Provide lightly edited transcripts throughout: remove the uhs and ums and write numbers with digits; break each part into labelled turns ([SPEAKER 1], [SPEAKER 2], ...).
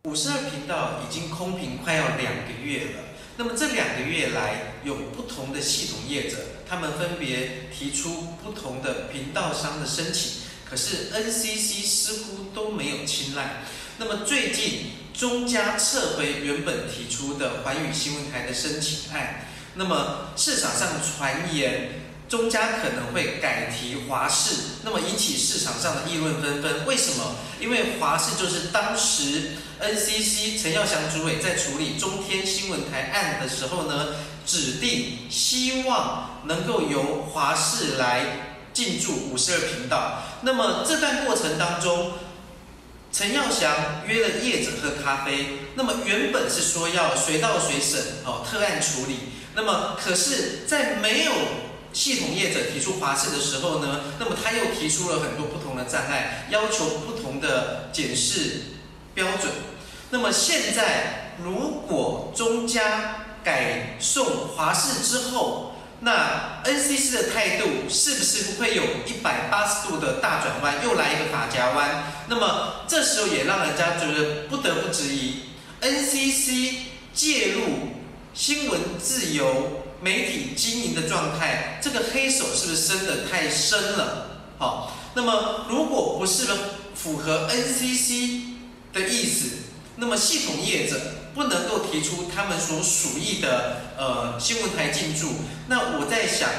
[SPEAKER 1] 52频道已经空屏快要2个月了。那么这2个月来，有不同的系统业者，他们分别提出不同的频道商的申请，可是 NCC 似乎都没有青睐。那么最近中嘉撤回原本提出的寰宇新闻台的申请案，那么市场上传言中嘉可能会改提华视，那么引起市场上的议论纷纷。为什么？因为华视就是当时 NCC 陈耀祥主委在处理中天新闻台案的时候呢，指定希望能够由华视来进驻52频道。那么这段过程当中，陈耀祥约了业者喝咖啡，那么原本是说要随到随审，特案处理。那么可是，在没有系统业者提出华视的时候呢，那么他又提出了很多不同的障碍，要求不同的检视标准。那么现在，如果中嘉改送华视之后，那 NCC 的态度是不是会有180度的大转弯，又来一个法夹弯？那么这时候也让人家觉得不得不质疑 NCC 介入新闻自由、媒体经营的状态，这个黑手是不是伸得太深了？好，那么如果不是符合 NCC 的意思，那么系统业者不能够提出他们所属意的新闻台进驻，那我在想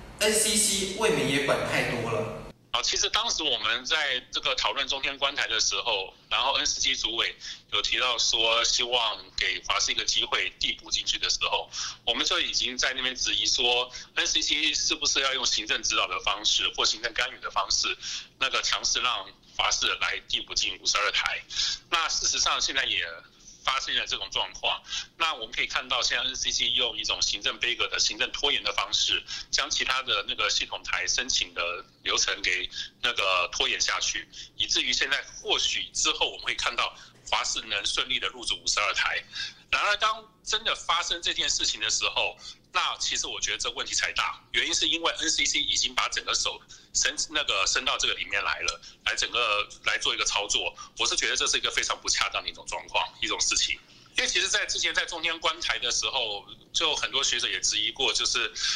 [SPEAKER 1] ，NCC 未免也管太多了。
[SPEAKER 2] 其实当时我们在这个讨论中天关台的时候，然后 NCC 主委有提到说希望给华视一个机会递补进去的时候，我们就已经在那边质疑说 NCC 是不是要用行政指导的方式或行政干预的方式，那个强势让华视来递补进52台。那事实上现在也发生了这种状况，那我们可以看到，现在 NCC 用一种行政杯葛的行政拖延的方式，将其他的那个系统台申请的流程给那个拖延下去，以至于现在或许之后我们会看到华视能顺利的入驻52台。然而，当真的发生这件事情的时候，那其实我觉得这问题才大，原因是因为 NCC 已经把整个手伸到这个里面来了，来做一个操作。我是觉得这是一个非常不恰当的一种状况，一种事情。因为其实在之前在中天关台的时候，就很多学者也质疑过，就是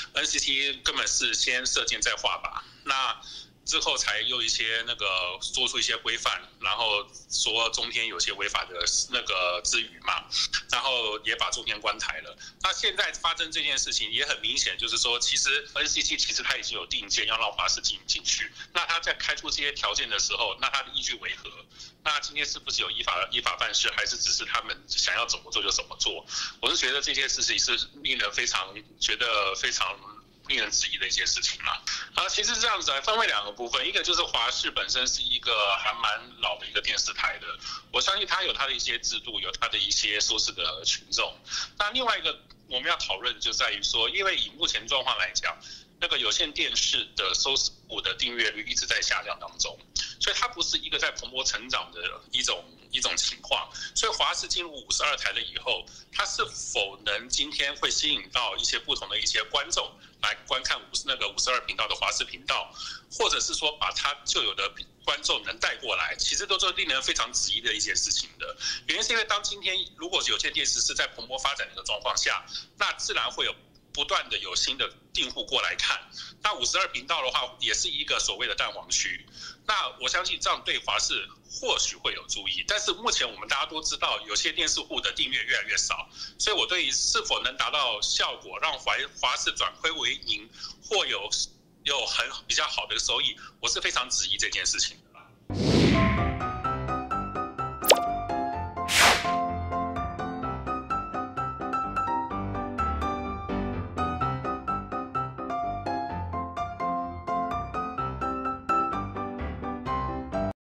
[SPEAKER 2] NCC 根本是先射箭再画靶，那之后才有一些做出一些规范，然后说中天有些违法的之余嘛，然后也把中天关台了。那现在发生这件事情也很明显，就是说其实 NCC 其实他已经有定见要让华视进去，那他在开出这些条件的时候，那他的依据为何？那今天是不是有依法办事，还是只是他们想要怎么做就怎么做？我是觉得这件事情是令人非常令人质疑的一件事情啦。其实这样子分为2个部分，一个就是华视本身是一个还蛮老的一个电视台的，我相信它有它的一些制度，有它的一些收视的群众。那另外一个我们要讨论的就在于说，因为以目前状况来讲，那个有线电视的收视部的订阅率一直在下降当中，所以它不是一个在蓬勃成长的一种情况。所以华视进入52台了以后，它是否能今天会吸引到一些不同的一些观众来观看52频道的华视频道，或者是说把它旧有的观众能带过来，其实都是令人非常质疑的一件事情的。原因是因为当今天如果有线电视是在蓬勃发展的一个状况下，那自然会有不断的有新的订户过来看，那52频道的话也是一个所谓的蛋黄区，那我相信这样对华视或许会有注意，但是目前我们大家都知道，有些电视户的订阅越来越少，所以我对于是否能达到效果，让华视转亏为盈，或有比较好的收益，我是非常质疑这件事情的。